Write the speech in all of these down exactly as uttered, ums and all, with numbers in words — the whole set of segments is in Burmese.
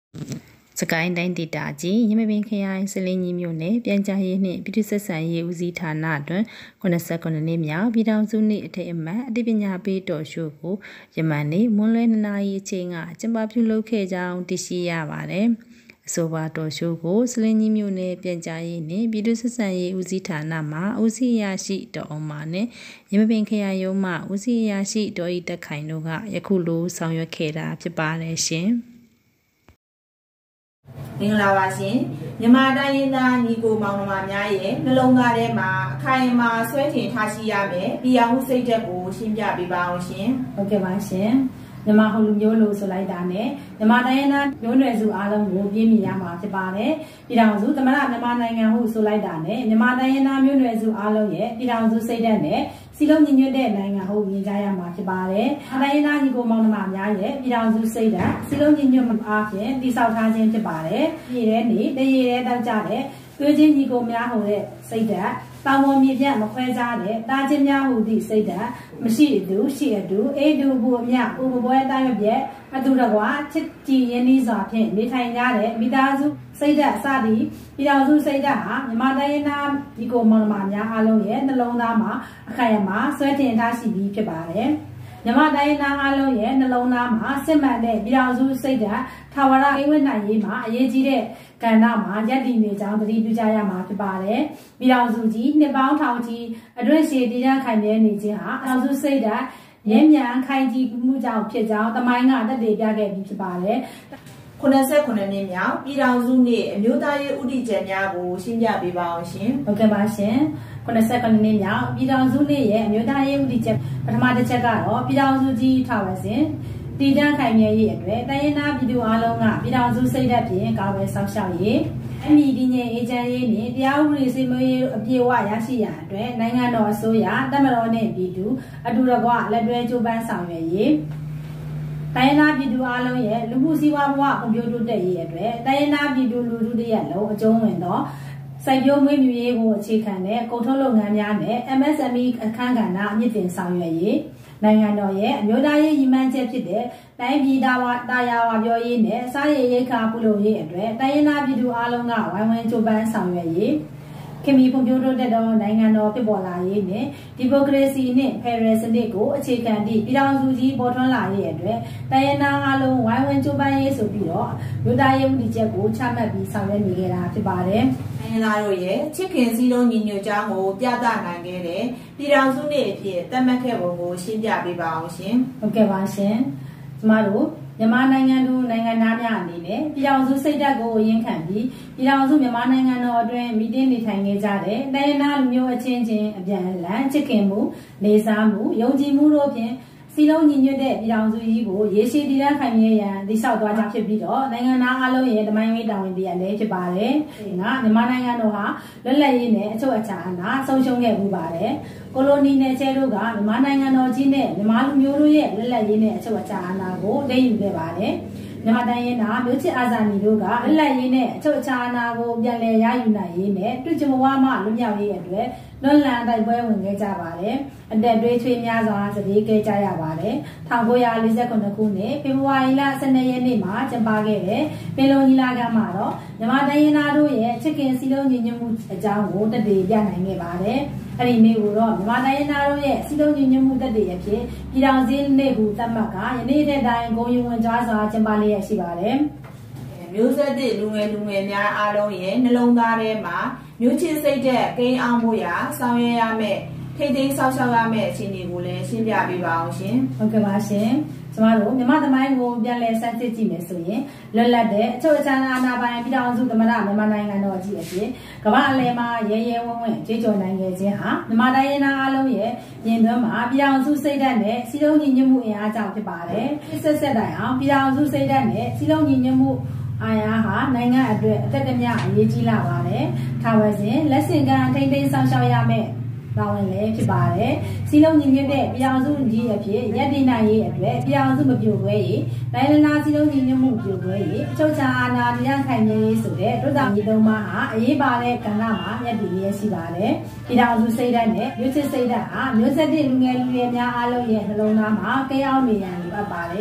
สกายไดน์ဒေတာကြီးရမပင်ခရိုင်စလင်းကြီးမြို့နယ်ပြန်ကြားရေးနှင့်ပြည်သူ့ဆက်ဆံရေးဦးစီးဌာနတွင်ခုနစ်ဆယ့်ခုနှစ်နှစ်မြောက်ပြည်ထောင်စုနေ့အထိမ်းအမှတ်အသိပညာပေးတော်ရှိုးကိုယမန်နေ့မွန်းလွဲနှစ်နာရီအချိန်ကကျင်းပပြုလုပ်ခဲ့ကြောင်းသိရှိရပါတယ်။အဆိုပါတော်ရှိုးကိုစလင်းကြီးမြို့နယ်ပြန်ကြားရေးနှင့်ပြည်သူ့ဆက်ဆံရေးဦးစီးဌာနမှဦးစီးအရာရှိတော်အောင်မနှင့်ရမပင်ခရိုင်ရုံးမှဦးစီးအရာရှိတော်ဤတက်ခိုင်တို့ကယခုလိုဆောင်ရွက်ခဲ့တာဖြစ်ပါတယ်ရှင်။မင်္ဂလာပါရှင်မြန်မာတိုင်းရင်းသားညီကိုမောင်နှမများရဲ့နှလုံးသားထဲမှာအခိုင်အမာဆွဲထင်ထားရှိရမယ်တရားမှုစိတ်ဓာတ်ကိုရှင်းပြပေးပါအောင်ရှင်ဟုတ်ကဲ့ပါရှင်မြန်မာဟိုလူမျိုးလို့ဆိုလိုက်တာနဲ့မြန်မာတိုင်းရင်းသားမျိုးနွယ်စုအားလုံးကိုပြည့်မီရမှာဖြစ်ပါတယ်ပြည်ထောင်စုသမ္မတမြန်မာနိုင်ငံဟုဆိုလိုက်တာနဲ့မြန်မာတိုင်းရင်းသားမျိုးနွယ်စုအားလုံးရဲ့ပြည်ထောင်စုစိတ်ဓာတ်နဲ့စီလုံးညီညွတ်တဲ့နိုင်ငံဟုမြင်ကြရမှာဖြစ်ပါတယ်။တိုင်းရင်းသားညီကိုမောင်နှမများရဲ့ပြည်ထောင်စုစိတ်ဓာတ်စီလုံးညီညွတ်မှုအားဖြင့်တည်ဆောက်ထားခြင်းဖြစ်ပါတယ်။ပြည်ထဲနေတရေထဲတောက်ကြတဲ့သွေးချင်းညီကိုများဟိုတဲ့စိတ်ဓာတ်တောင်ပေါ်မြေပြန့်မခွဲခြားတဲ့တာချင်းများဟူသည့်စိတ်ဓာတ်မရှိအတူရှိအတူအေးတူဘူအမြဥပပွဲတိုင်းမပြည့်အတူတကွာချစ်ကြည်ရင်းနှီးစွာဖြင့်နေထိုင်ကြတဲ့မိသားစုစိတ်ဓာတ်အစသည်ပြည်တော်စုစိတ်ဓာတ်ဟာမြန်မာတိုင်းရင်းသားဒီကိုမောင်နှမများအားလုံးရဲ့နှလုံးသားမှာအခိုင်အမာဆွဲတင်ထားရှိပြီးဖြစ်ပါတယ်မြန်မာတိုင်းရင်းသားအားလုံးရဲ့နှလုံးသားမှာစစ်မှန်တဲ့ပြည်တော်စုစိတ်ဓာတ်ထာဝရအိမ်ဝတ်နိုင်ရေးမှာအရေးကြီးတဲ့ကဏ္ဍမှာရပ်တည်နေကြောင်းသတိပြုကြရမှာဖြစ်ပါတယ်။ပြည်တော်စုကြီးနှစ်ပေါင်းထောင်ကြီးအတွင်းရှည်တည်ရခိုင်မြဲနေခြင်းဟာအတော်စုစိတ်ဓာတ်ရင်းမြန်ခိုင်ကြီးမှုကြောင့်ဖြစ်ကြောင်းတမိုင်းကတက်တည်ပြခဲ့ပြီးဖြစ်ပါတယ်။ခုနစ်ဆယ့်ခုနှစ်နှစ်မြောက်ပြည်ထောင်စုနေ့အမျိုးသားရေးဥတီချက်များကိုရှင်းပြပေးပါအောင်ရှင်။ဟုတ်ကဲ့ပါရှင်။ခုနစ်ဆယ့်ခုနှစ်နှစ်မြောက်ပြည်ထောင်စုနေ့ရဲ့အမျိုးသားရေးဥတီချက်ပထမတစ်ချက်ကတော့ပြည်ထောင်စုကြီးထောက်ဝဲစဉ်တည်တံ့ခိုင်မြဲရေးအတွက်တိုင်းရင်းသားပြည်သူအလုံးကပြည်ထောင်စုစိတ်ဓာတ်ဖြင့်ကာကွယ်ဆောင်ရှောက်ရေးအမိဒီငြိမ်အေဂျင့်ရေးနဲ့တရားဥပဒေစီမံရေးအပြည့်အဝရရှိရန်အတွက်နိုင်ငံတော်အစိုးရတပ်မတော်နဲ့ပြည်သူအတူတကွလက်တွဲကြိုးပမ်းဆောင်ရွက်ရေးတိုင်းရင်းသားပြည်သူအလုံးရဲ့လူမှုစီးပွားဘဝဖွံ့ဖြိုးတိုးတက်ရေးအတွက်တိုင်းရင်းသားပြည်သူလူထုတရက်လုံးအကျုံးဝင်သောစိုက်ပျိုးမွေးမြူရေးကိုအခြေခံတဲ့ကုန်ထုတ်လုပ်ငန်းများနဲ့ M S M E အခမ်းကဏ္ဍအမြင့်တင်ဆောင်ရွက်ရေးနိုင်ငံတော်ရဲ့အမျိုးသားရေးရည်မှန်းချက်ဖြစ်တဲ့တိုင်းပြည်သားဝတာယာဝပြောရေးနဲ့စားရည်ရိက္ခာပြုလုပ်ရေးအတွက်တိုင်းရင်းသားပြည်သူအလုံးကဝိုင်းဝန်းကြိုးပမ်းဆောင်ရွက်ရေးခင်မီဖွံ့ဖြိုးတိုးတက်သောနိုင်ငံတော်ဖြစ်ပေါ်လာရေးနဲ့ဒီမိုကရေစီနဲ့ဖက်ဒရယ်စနစ်ကိုအခြေခံသည့်ပြည်ထောင်စုကြီးပေါ်ထွန်းလာရေးအတွက်တိုင်းရင်းသားအလုံးဝိုင်းဝန်းကြိုးပမ်းရေးဆိုပြီးတော့မြို့သားရေးဥပဒေချက်ကိုချမှတ်ပြီးဆောင်ရွက်နေကြတာဖြစ်ပါတယ်။တိုင်းရင်းသားတို့ရဲ့ချစ်ခင်စည်းလုံးညီညွတ်ကြောင်းကိုပြသနိုင်ခဲ့တဲ့ပြည်ထောင်စုနေ့အဖြစ်သတ်မှတ်ခဲ့ပုံကိုရှင်းပြပေးပါအောင်ရှင်။ဟုတ်ကဲ့ပါရှင်။ကျမတို့မြန်မာနိုင်ငံသူနိုင်ငံသားများအနေနဲ့ပြည်ထောင်စုစိတ်ဓာတ်ကိုအရင်ခံပြီးပြည်ထောင်စုမြန်မာနိုင်ငံတော်အတွင်းမီတင်းနေထိုင်နေကြတဲ့တိုင်းရင်းသားလူမျိုးအချင်းချင်းအပြန်အလှန်ချစ်ခင်မှုလေးစားမှုယုံကြည်မှုတို့ဖြင့်စီလုံးညီညွတ်တဲ့ပြည်ထောင်စုကြီးကိုရေရှည်တည်တံ့ခိုင်မြဲရန်တည်ဆောက်သွားကြဖြစ်ပြီးတော့နိုင်ငံသားအလုံးရဲ့တမိုင်းဝေးတာဝန်တရားလည်းဖြစ်ပါတယ်။ဒီကမြန်မာနိုင်ငံတော်ဟာလွတ်လပ်ရေးနဲ့အချုပ်အခြာအာဏာဆုံးရှုံးခဲ့မှုပါတယ်။ကိုလိုနီနယ်ချဲတို့ကမြန်မာနိုင်ငံတော်ကြီးနဲ့မြန်မာလူမျိုးတို့ရဲ့လွတ်လပ်ရေးနဲ့အချုပ်အခြာအာဏာကိုလက်ယူခဲ့ပါတယ်။မြန်မာတိုင်းရင်းသားမျိုးချစ်အာဇာနည်တို့ကလွတ်လပ်ရေးနဲ့အချုပ်အခြာအာဏာကိုပြန်လည်ရယူနိုင်ရေးနဲ့တွေ့ကြုံဝါမှလွတ်မြောက်ရေးအတွက်လွတ်လပ်တိုက်ပွဲဝင်ခဲ့ကြပါတယ်။အတက်တွေးချွေးများစွာစပေးခဲ့ကြရပါတယ်။၁၉၄၉ခုနှစ်ဖေဖော်ဝါရီလ၁၂ရက်နေ့မှာကျင်းပခဲ့တဲ့ပင်လုံညီလာခံမှာတော့မြန်မာတိုင်းရင်းသားတို့ရဲ့ချစ်ခင်စီလုံးညီညွတ်မှုအကြောင်းကိုတက်တည်ပြနိုင်ခဲ့ပါတယ်။အဲ့ဒီနေ့ကိုတော့မြန်မာတိုင်းရင်းသားတို့ရဲ့စီလုံးညီညွတ်မှုတက်တည်အဖြစ်ပြည်ထောင်စုနေ့ကိုသတ်မှတ်ကယနေ့တဲ့တိုင်ဂုဏ်ယူဝင်ကြွားစွာကျင်းပလျက်ရှိပါတယ်။မျိုးဆက်သစ်လူငယ်လူငယ်များအားလုံးရဲ့နှလုံးသားထဲမှာမျိုးချစ်စိတ်တဲ့ကိန်းအောင်ဖို့ရာဆောင်ရွက်ရမယ်ထိတ်သိမ်းဆောက်ရှောက်ရမယ်အခြေအနေကိုလည်းရှင်းပြပေးပါအောင်ရှင်ဟုတ်ကဲ့ပါရှင်ကျမတို့မြန်မာသမိုင်းကိုပြန်လည်စမ်းစစ်ကြည့်မယ်ဆိုရင်လွတ်လပ်တဲ့အချုပ်အခြာအာဏာပိုင်ပြည်ထောင်စုသမ္မတမြန်မာနိုင်ငံတော်ကြီးအဖြစ်ကမ္ဘာအလယ်မှာရဲရဲဝံ့ဝံ့ကြေးကြော်နိုင်ခဲ့ခြင်းဟာမြန်မာတိုင်းရင်းသားအလုံးရဲ့ရင်သွင်းမှာပြည်ထောင်စုစိတ်ဓာတ်နဲ့စီလုံးညီညွတ်မှုအင်အားကြောင့်ဖြစ်ပါတယ်ဆက်ဆက်တိုင်အောင်ပြည်ထောင်စုစိတ်ဓာတ်နဲ့စီလုံးညီညွတ်မှုအာရဟာနိုင်ငံအတွက်အသက်တမျှအရေးကြီးလာပါတယ်။ထားဝယ်စဉ်လက်ဆင့်ကမ်းထိန်းသိမ်းဆောင်ရှောက်ရမယ်။တာဝန်လည်းဖြစ်ပါတယ်။စီလုံးညီညွတ်တဲ့ပြည်အောင်စုကြီးအဖြစ်ရပ်တည်နိုင်ရေးအတွက်ပြည်အောင်စုမပြိုကွဲရေးတိုင်းရင်းသားစီလုံးညီညွတ်မှုပြိုကွဲရေးအချုပ်အခြာအာဏာတရားခိုင်မြဲရေးဆိုတဲ့တို့တာညီသုံးပါးဟာအရေးပါတဲ့ကဏ္ဍမှာရပ်တည်ရရှိပါတယ်။ပြည်အောင်စုစိတ်ဓာတ်နဲ့မျိုးချစ်စိတ်ဓာတ်ဟာမျိုးဆက်တဲ့လူငယ်လူရွယ်များအားလုံးရဲ့နှလုံးသားမှာကြောက်နေရန်လိုအပ်ပါတယ်။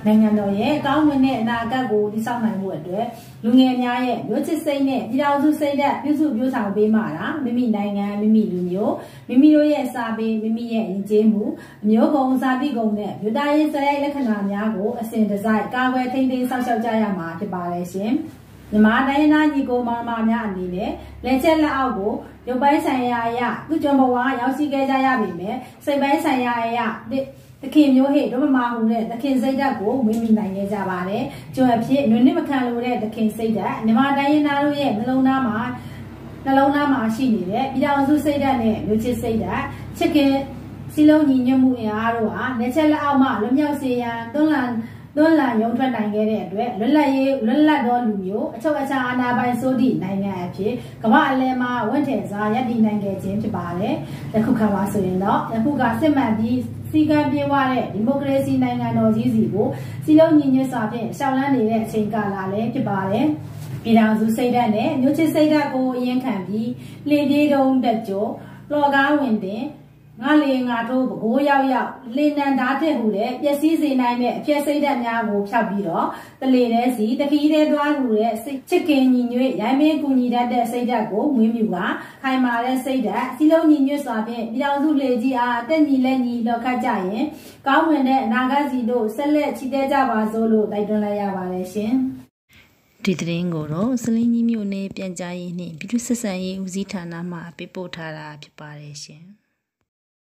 နိုင်ငံတော်ရဲ့ကောင်းမွန်တဲ့အနာဂတ်ကိုတည်ဆောက်နိုင်မှုအတွက်လူငယ်များရဲ့မျိုးချစ်စိတ်နဲ့ပြည်တော်စုစိတ်ဓာတ်ပြုစုပြောဆောင်ပေးမှာလားမိမိနိုင်ငံမိမိလူမျိုးမိမိတို့ရဲ့စာပေမိမိရဲ့ယဉ်ကျေးမှုအမျိုးကုံစာတိကုံနဲ့ယူသားရေးစရိုက်လက္ခဏာများကိုအစဉ်တစိုက်ကာကွယ်ထိန်းသိမ်းစောင့်ရှောက်ကြရမှာဖြစ်ပါတယ်ရှင်မြန်မာတိုင်းသားညီကိုမောင်နှမများအနေနဲ့လက်ချက်လက်အောက်ကိုရုပ်ပိုင်းဆိုင်ရာအရာသူကြုံဘဝရောက်ရှိခဲ့ကြရပြီမဲ့စိတ်ပိုင်းဆိုင်ရာအရာတခင်မျိုးဟိဒုမမာဟုနဲ့တခင်စိတ်ဓာတ်ကိုမွေးမိနိုင်ခဲ့ကြပါတယ်။ကျွမ်းဖြစ်နွေနစ်မခံလို့တဲ့တခင်စိတ်ဓာတ်မြန်မာတိုင်းရင်းသားတို့ရဲ့နှလုံးသားမှာနှလုံးသားမှာရှိနေတဲ့ပြည်တော်စုစိတ်ဓာတ်နဲ့မျိုးချစ်စိတ်ဓာတ်ချစ်ခင်စီလုံးညီညွတ်မှုအင်အားတို့ဟာလက်ချက်လက်အောက်မှလွတ်မြောက်စေရန်တွန်းလှန်တွန်းလှန်ရုံထွက်နိုင်ခဲ့တဲ့အတွက်လွတ်လပ်ရေးလွတ်လပ်သောလူမျိုးအချုပ်အခြာအာဏာပိုင်စိုးသည့်နိုင်ငံအဖြစ်ကမ္ဘာအလယ်မှာဝင့်ထည်စွာရပ်တည်နိုင်ခဲ့ခြင်းဖြစ်ပါတယ်။ယခုခါမှာဆိုရင်တော့ယခုကစစ်မှန်ပြီးစီကံပြေဝတဲ့ဒီမိုကရေစီနိုင်ငံတော်ကြီးစီကိုစီလုံးညီညွတ်စွာဖြင့်ရှောင်လန်းနေတဲ့အချိန်ကာလလည်းဖြစ်ပါတယ်။ပြည်ထောင်စုစိတ်ဓာတ်နဲ့မျိုးချစ်စိတ်ဓာတ်ကိုအရင်ခံပြီးလေပြေးတုံးတက်ကြောလော်ကားဝင်တင်ငါလေငါတို့ဘကိုးရောက်ရောက်လေနံဓာတ်တဲ့ဟူတဲ့ပျက်စီးစေနိုင်တဲ့အဖြစ်စိတ်ဓာတ်များကိုဖျောက်ပြီးတော့တလေတဲ့စီတခီးတဲ့တွားဟူတဲ့ချစ်ခင်ညီညွတ်ရိုင်းမင်းကူညီတတ်တဲ့စိတ်ဓာတ်ကိုမွေးမြူကခိုင်မာတဲ့စိတ်ဓာတ်စီလုံးညီညွတ်စွာဖြင့်ပြည်တော်စုလေကြီးအားတက်ညီလက်ညီတော့ခတ်ကြရင်ကောင်းဝင်တဲ့အနာဂတ်စီတို့ဆက်လက်ချီတက်ကြပါစို့လို့တိုက်တွန်းလိုက်ရပါတယ်ရှင်ဒီသတင်းကိုတော့စလင်းကြီးမြို့နယ်ပြန်ကြားရေးနှင့်ပြည်သူ့ဆက်ဆံရေးဦးစီးဌာနမှပေးပို့ထားတာဖြစ်ပါတယ်ရှင်